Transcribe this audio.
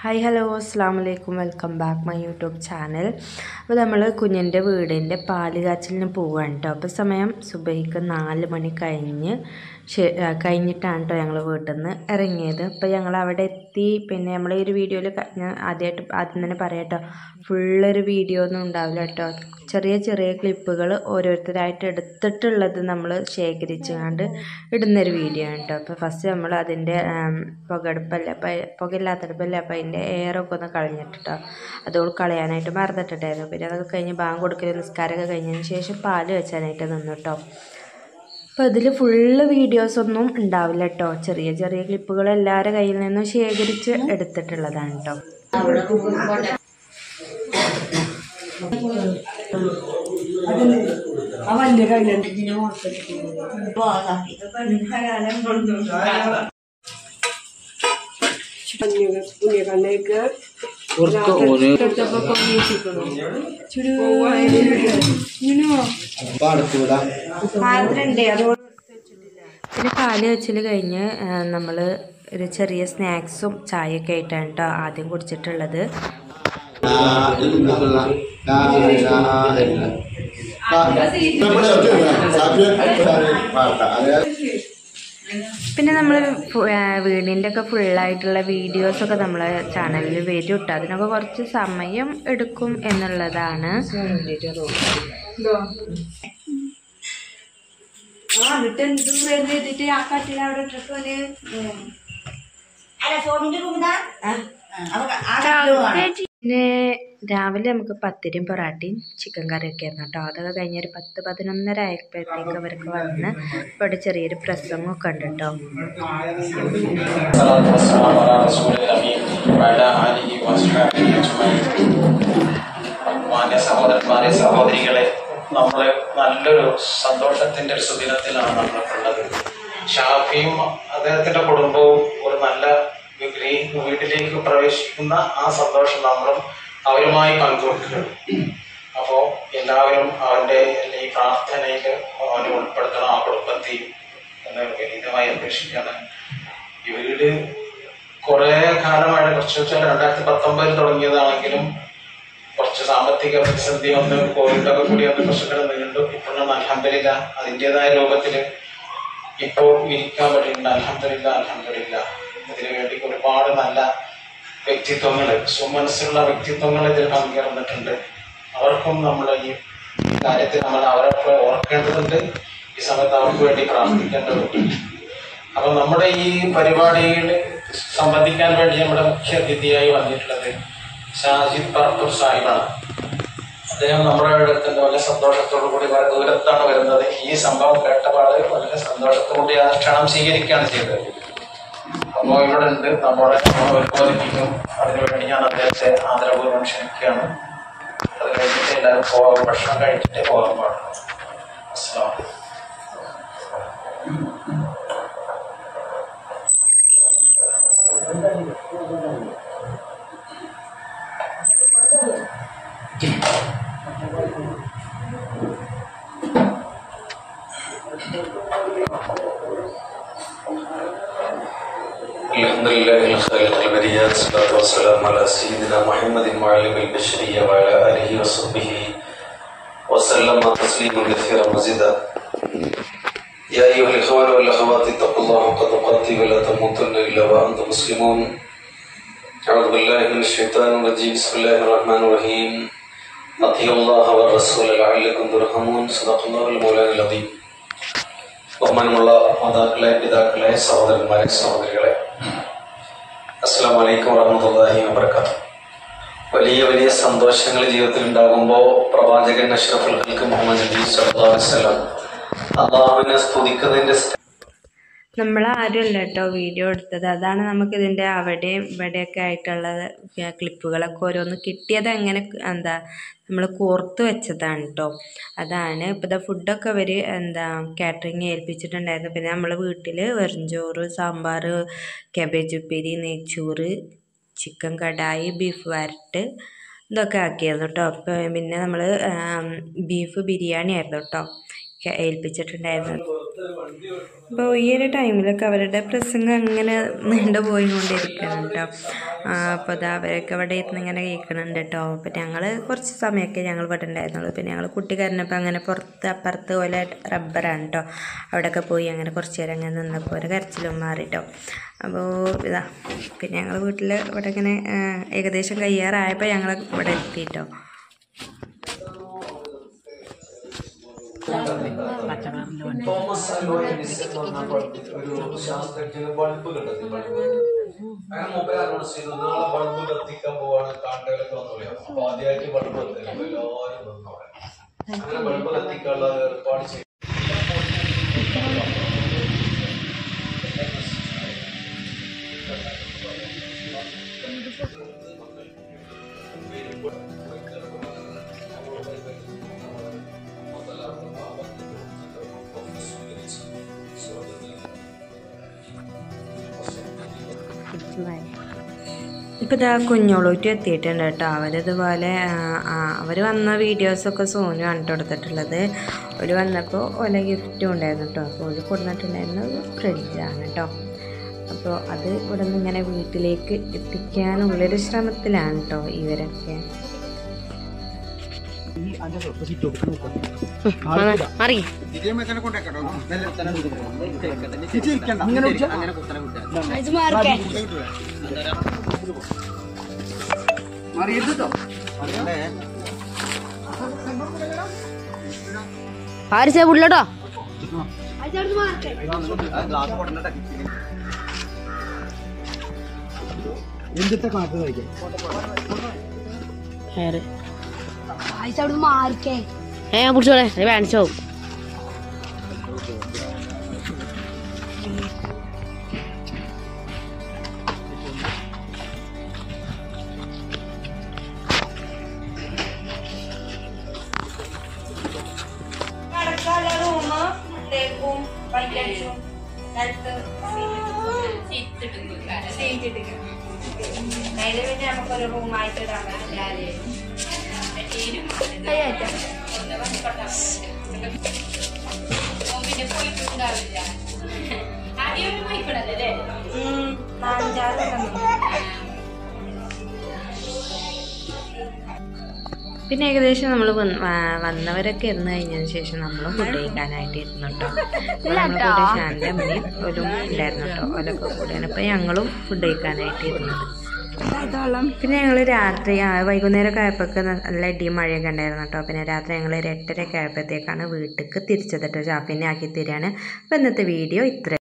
Hi hello അസ്സാം വലൈക്കും welcome back my YouTube channel. അപ്പോൾ നമ്മൾ കുഞ്ഞിൻ്റെ വീടിൻ്റെ പാല് കാച്ചലിന് പോവുകയാണ് കേട്ടോ. അപ്പോൾ സമയം സുബഹിക്ക് 4 മണി കഴിഞ്ഞിട്ടാണ് കേട്ടോ ഞങ്ങൾ വീട്ടിൽ നിന്ന് ഇറങ്ങിയത്. അപ്പോൾ ഞങ്ങൾ അവിടെ എത്തി. പിന്നെ നമ്മൾ ഈ ഒരു വീഡിയോയിൽ ഞാൻ ആദ്യം തന്നെ പറയാം കേട്ടോ, ഫുള്ളൊരു വീഡിയോ ഒന്നും ഉണ്ടാവില്ല കേട്ടോ. ചെറിയ ചെറിയ ക്ലിപ്പുകൾ ഓരോരുത്തരായിട്ട് എടുത്തിട്ടുള്ളത് നമ്മൾ ശേഖരിച്ചുകൊണ്ട് ഇടുന്നൊരു വീഡിയോ ആണ് കേട്ടോ. അപ്പോൾ ഫസ്റ്റ് നമ്മൾ അതിൻ്റെ പുകയില്ലാത്തടുപ്പല്ലേ, അപ്പോൾ അതിൻ്റെ എയറൊക്കെ ഒന്ന് കളഞ്ഞിട്ടോ, അതോട് കളയാനായിട്ട് മറന്നിട്ടുണ്ടായിരുന്നു. പിന്നെ അതൊക്കെ കഴിഞ്ഞ് ബാങ്ക് കൊടുക്കൽ നിസ്കാരമൊക്കെ കഴിഞ്ഞതിന് ശേഷം പാല് വെച്ചാനായിട്ട് നിന്നു കേട്ടോ. അപ്പോൾ ഇതിൽ ഫുള്ള് വീഡിയോസൊന്നും ഉണ്ടാവില്ല കേട്ടോ, ചെറിയ ചെറിയ ക്ലിപ്പുകൾ എല്ലാവരുടെ കയ്യിൽ നിന്നും ശേഖരിച്ച് എടുത്തിട്ടുള്ളതാണ് കേട്ടോ. പിന്നെ പാല് വെച്ചിൽ കഴിഞ്ഞ് നമ്മൾ ഒരു ചെറിയ സ്നാക്സും ചായയൊക്കെ ആയിട്ടാണ് കേട്ടോ ആദ്യം കുടിച്ചിട്ടുള്ളത്. പിന്നെ നമ്മൾ വീടിൻ്റെ ഒക്കെ ഫുള്ളായിട്ടുള്ള വീഡിയോസൊക്കെ നമ്മളെ ചാനലിൽ വരും കേട്ടോ. അതിനൊക്കെ കുറച്ച് സമയം എടുക്കും എന്നുള്ളതാണ്. പിന്നെ രാവിലെ നമുക്ക് പത്തിരിയും പൊറാട്ടയും ചിക്കൻ കറിയൊക്കെ ആയിരുന്നു കേട്ടോ. അതൊക്കെ കഴിഞ്ഞൊരു 10-11 ആയപ്പോഴത്തേക്ക് അവർക്ക് വന്ന് ഇവിടെ ചെറിയൊരു പ്രസംഗമൊക്കെ ഉണ്ട് കേട്ടോ. സഹോദരന്മാരെ, സഹോദരികളെ, നമ്മള് നല്ലൊരു സന്തോഷത്തിന്റെ ഒരു സുദിനത്തിലാണ് നമ്മളുള്ളത്. ഷാഫിയും അദ്ദേഹത്തിന്റെ കുടുംബവും ഒരു നല്ല വീട്ടിലേക്ക് പ്രവേശിക്കുന്ന ആ സന്തോഷം നമ്മളും അവരുമായി പങ്കുവെക്കുകയാണ്. അപ്പോൾ എല്ലാവരും അവന്റെ ഈ പ്രാർത്ഥനയിൽ അവനെ ഉൾപ്പെടുത്തണം, ആ കുടുംബത്തിൽ എന്ന് വിനീതമായി അപേക്ഷിക്കുകയാണ്. ഈ വീട് കുറെ കാലമായി, കുറച്ച് വെച്ചാൽ 2019 തുടങ്ങിയതാണെങ്കിലും കുറച്ച് സാമ്പത്തിക പ്രതിസന്ധി വന്ന് കോവിഡൊക്കെ കൂടി വന്ന് കുറച്ചൊക്കെ നീണ്ടു. ഇപ്പോഴും അൽഹംദുലില്ലാ അതിൻ്റെതായ രൂപത്തിൽ ഇപ്പോൾ ഇരിക്കാൻ പറ്റിയിട്ടുണ്ട്. അൽഹംദുലില്ലാ ഇതിനു വേണ്ടി ഒരുപാട് നല്ല വ്യക്തിത്വങ്ങൾ, സുമനസ്സുള്ള വ്യക്തിത്വങ്ങൾ ഇതിൽ പങ്കെടുത്തിട്ടുണ്ട്. അവർക്കും നമ്മൾ ഈ കാര്യത്തിൽ നമ്മൾ അവരൊക്കെ ഓർക്കേണ്ടതുണ്ട്. ഈ സമയത്ത് അവർക്ക് വേണ്ടി പ്രാർത്ഥിക്കേണ്ടതുണ്ട്. അപ്പൊ നമ്മുടെ ഈ പരിപാടിയിൽ സംബന്ധിക്കാൻ വേണ്ടി നമ്മുടെ മുഖ്യ അതിഥിയായി വന്നിട്ടുള്ളത് ഷാജിദ് പറപ്പൂർ സാഹിബാണ്. അദ്ദേഹം നമ്മുടെ അടുത്ത് വളരെ സന്തോഷത്തോടു കൂടി വളരെ ദൂരത്താണ് വരുന്നത്. ഈ സംഭവം കേട്ടപാട് വളരെ സന്തോഷത്തോടുകൂടി ആ ക്ഷണം സ്വീകരിക്കുകയാണ് ചെയ്തത്. അപ്പോൾ ഇവിടെ ഉണ്ട്, നമ്മളെ ഉത്ബോധിപ്പിക്കും. അതിനുവേണ്ടി ഞാൻ അദ്ദേഹത്തെ ആദരപൂർവ്വം ക്ഷണിക്കുകയാണ്. അത് കഴിഞ്ഞിട്ട് എല്ലാവരും ഭക്ഷണം കഴിച്ചിട്ട് പോകാൻ പാടുള്ളൂ. അസ്സലാമു അലൈക്കും. الحمد لله الخالق البريات، الصلاة والسلام على سيدنا محمد معلم البشرية وعلى آله وصحبه وسلم تسليما كثيرا مزيدا. يا أيها الإخوان والأخوات اتقوا الله حق تقاته ولا تموتن إلا وأنتم مسلمون. أعوذ بالله من الشيطان الرجيم. بسم الله الرحمن الرحيم. أطيعوا الله والرسول لعلكم ترحمون. صدق الله المولان العظيم. ബഹുമാനമുള്ള മാതാക്കളെ, പിതാക്കളെ, സഹോദരന്മാരെ, സഹോദരികളെ, അസ്സലാമു അലൈക്കും വറഹ്മത്തുള്ളാഹി വബറകാതുഹു. വലിയ വലിയ സന്തോഷങ്ങൾ ജീവിതത്തിൽ ഉണ്ടാകുമ്പോൾ പ്രവാചകൻ അഷ്റഫുൽ ഖൽഖ് മുഹമ്മദ് നബി സല്ലല്ലാഹു അലൈഹി വസല്ലം അല്ലാഹുവിനെ സ്തുതിക്കുന്നതിന്റെ നമ്മളാരും അല്ല കേട്ടോ വീഡിയോ എടുത്തത്. അതാണ് നമുക്കിതിൻ്റെ അവിടെയും ഇവിടെയൊക്കെ ആയിട്ടുള്ള ക്ലിപ്പുകളൊക്കെ ഓരോന്ന് കിട്ടിയത്. അങ്ങനെ നമ്മൾ കോർത്ത് വെച്ചതാണ് കേട്ടോ. അതാണ് ഇപ്പോൾ ഫുഡൊക്കെ അവർ കാറ്ററിങ് ഏൽപ്പിച്ചിട്ടുണ്ടായിരുന്നു. പിന്നെ നമ്മൾ വീട്ടിൽ വെറുംചോറ്, സാമ്പാർ, കാബേജ് ഉപ്പേരി, നെയ്ച്ചോറ്, ചിക്കൻ കടായി, ബീഫ് വരട്ട് ഇതൊക്കെ ആക്കിയായിരുന്നു കേട്ടോ. പിന്നെ നമ്മൾ ബീഫ് ബിരിയാണി ആയിരുന്നു കേട്ടോ ഏൽപ്പിച്ചിട്ടുണ്ടായിരുന്നു. അപ്പോൾ ഈ ഒരു ടൈമിലൊക്കെ അവരുടെ പ്രസംഗം അങ്ങനെ നീണ്ടു പോയിക്കൊണ്ടിരിക്കണം കേട്ടോ. അപ്പോൾ അത് അവരൊക്കെ ഇവിടെ ഇരുന്ന് ഇങ്ങനെ കേൾക്കുന്നുണ്ട് കേട്ടോ. അപ്പോൾ ഞങ്ങൾ കുറച്ച് സമയമൊക്കെ ഞങ്ങൾ ഇവിടെ ഉണ്ടായിരുന്നുള്ളൂ. പിന്നെ ഞങ്ങൾ കുട്ടി കരഞ്ഞപ്പോൾ അങ്ങനെ പുറത്ത് അപ്പുറത്ത് പോലെ റബ്ബറാണ് കേട്ടോ, അവിടെയൊക്കെ പോയി അങ്ങനെ കുറച്ച് നേരം അങ്ങനെ നിന്നപ്പോൾ ഒരു കരച്ചിലും മാറി കേട്ടോ. അപ്പോൾ ഇതാ പിന്നെ ഞങ്ങൾ വീട്ടിൽ ഇവിടെ ഇങ്ങനെ ഏകദേശം കഴിയാറായപ്പോൾ ഞങ്ങൾ ഇവിടെ എത്തി കേട്ടോ. തോമസ് ആൽവാ എഡിസൺ എന്ന് പറഞ്ഞ ഒരു ശാസ്ത്രജ്ഞന് ബൾബ് കണ്ടെത്തി. അങ്ങനെ മൊബൈൽ അനൗൺസ് ചെയ്തു, നാളെ ബൾബ് കത്തിക്കാൻ പോവാണ്, കാണ്ടയിലൊക്കെ വന്നു പറയാം. അപ്പൊ ആദ്യമായിട്ട് ബൾബ് കത്തില്ല, എല്ലാവരും വന്നു അവിടെ. അങ്ങനെ ബൾബ് കത്തിക്കാനുള്ള ഏർപ്പാട് ചെയ്തു. ഇപ്പോൾ ഇതാ കുഞ്ഞോളൂറ്റി എത്തിയിട്ടുണ്ട് കേട്ടോ. അവരിതുപോലെ അവർ വന്ന വീഡിയോസൊക്കെ സോനു കണ്ടു കൊടുത്തിട്ടുള്ളത്. ഒരു വന്നപ്പോൾ ഓല ഗിഫ്റ്റും ഉണ്ടായിരുന്നു കേട്ടോ. അപ്പോൾ ഒരു കൊടുത്തിട്ടുണ്ടായിരുന്നത് ഫ്രിഡ്ജാണ് കേട്ടോ. അപ്പോൾ അത് ഇവിടെ നിന്ന് ഇങ്ങനെ വീട്ടിലേക്ക് എത്തിക്കാനുള്ളൊരു ശ്രമത്തിലാണ് കേട്ടോ ഇവരൊക്കെ. പുള്ളട്ടോ എന്തിട്ട് കാട്ടു കഴിക്കാം പിടിച്ചോളെ വേണിച്ചോ. പിന്നെ നമുക്കൊരു റൂമായിട്ട് ഇടാൻ പറ്റില്ല. പിന്നെ ഏകദേശം നമ്മൾ വന്നവരൊക്കെ ഇരുന്ന് കഴിഞ്ഞതിന് ശേഷം നമ്മൾ ഫുഡ് കഴിക്കാനായിട്ട് ഇരുന്നു കേട്ടോ. നമ്മുടെ കൂടെ ഷാൻ്റെ അമ്മയും ഒരു ഉണ്ടായിരുന്നു കേട്ടോ. ഓലൊക്കെ കൂടെയാണ് ഇപ്പോൾ ഞങ്ങളും ഫുഡ് കഴിക്കാനായിട്ട് ഇരുന്നത്. പിന്നെ ഞങ്ങൾ രാത്രി വൈകുന്നേരമൊക്കെ ആയപ്പോഴൊക്കെ നല്ല ഇടിയും മഴയൊക്കെ ഉണ്ടായിരുന്നു കേട്ടോ. പിന്നെ രാത്രി ഞങ്ങൾ ഒരു 8:30 ആയപ്പോഴത്തേക്കാണ് വീട്ടിലേക്ക് തിരിച്ചത് കേട്ടോ. ഷാഫിനെ ആക്കി തരികയാണ്. അപ്പോൾ ഇന്നത്തെ വീഡിയോ ഇത്ര.